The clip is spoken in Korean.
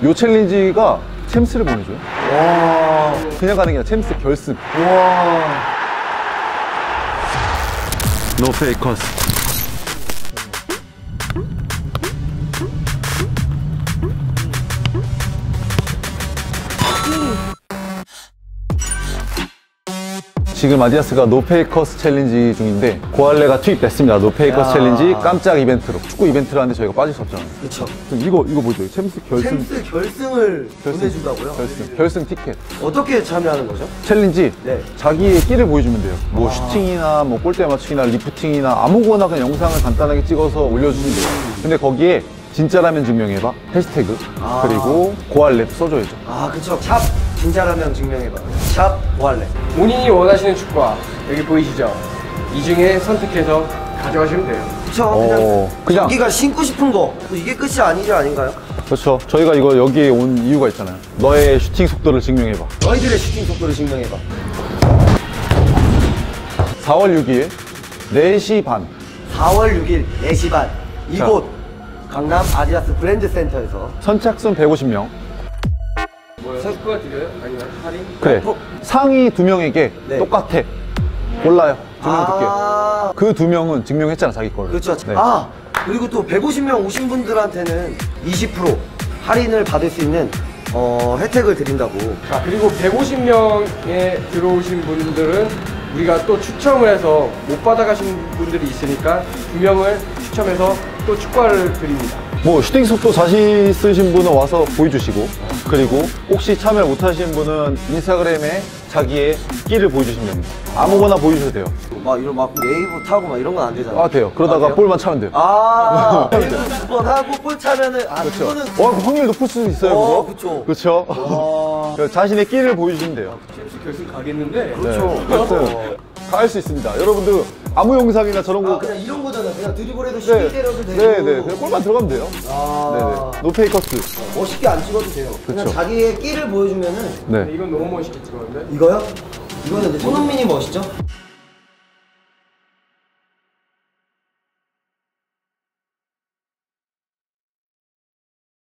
요 챌린지가 챔스를 보내줘요. 와. 그냥 가는 게 아니라 챔스 결승. 와. 노 페이커스. 지금 아디다스가 노페이커스 챌린지 중인데 고알레가 투입됐습니다. 노페이커스 챌린지 깜짝 이벤트로. 축구 이벤트라는데 저희가 빠질 수 없잖아요. 그쵸. 이거 뭐죠? 챔스 결승. 챔스 결승을 보내준다고요? 결승 티켓. 어떻게 참여하는 거죠? 챌린지. 네. 자기의 끼를 보여주면 돼요. 뭐 슈팅이나 뭐 골대 맞추기나 리프팅이나 아무거나 그냥 영상을 간단하게 찍어서 올려주면 돼요. 근데 거기에 진짜라면 증명해봐 해시태그 그리고 고알레도 써줘야죠. 아 그쵸. 샵 진짜라면 증명해봐. 샵 고알레. 본인이 원하시는 축구화 여기 보이시죠? 이 중에 선택해서 가져가시면 돼요. 그쵸. 그냥 자기가 신고 싶은 거 이게 끝이 아니죠 아닌가요? 그렇죠. 저희가 이거 여기에 온 이유가 있잖아요. 너의 슈팅 속도를 증명해봐. 너희들의 슈팅 속도를 증명해봐. 4월 6일 4시 반 4월 6일 4시 반 이곳 강남 아디다스 브랜드 센터에서 선착순 150명. 뭐요? 축구화 드려요? 아니면 할인? 그래. 상위 2명에게 네. 똑같아. 골라요. 증명 줄게요. 그 2명은 증명했잖아, 자기 거를. 그렇죠. 네. 아 그리고 또 150명 오신 분들한테는 20% 할인을 받을 수 있는 혜택을 드린다고. 자, 그리고 150명에 들어오신 분들은 우리가 또 추첨을 해서 못 받아가신 분들이 있으니까 2명을 추첨해서 또 축구화를 드립니다. 뭐 슈팅 속도 자신 있으신 분은 와서 보여주시고, 그리고 혹시 참여 못 하신 분은 인스타그램에 자기의 끼를 보여주시면 됩니다. 아무거나 보여주셔도 돼요. 막 이런 막 네이버 타고 막 이런 건 안 되잖아요. 아, 돼요. 그러다가 돼요? 볼만 차면 돼요. 네이버 2번 하고 볼 차면은 그렇죠. 그거는 확률 높을 수도 있어요. 그거. 그쵸. 그렇죠. 자신의 끼를 보여주시면 돼요. 챔스 결승 가겠는데? 그렇죠. 네. 다 할 수 있습니다. 여러분들 아무 영상이나 저런 거. 그냥 이런 거잖아. 그냥 드리블해도 쉽게 때려도 되고. 네네. 그냥 골만 들어가면 돼요. 네네. 노페이커스. 멋있게 안 찍어도 돼요. 그냥 그쵸. 자기의 끼를 보여주면은. 네. 이건 너무 멋있게 찍었는데? 이거요? 이거는 이제 손흥민이 멋있죠?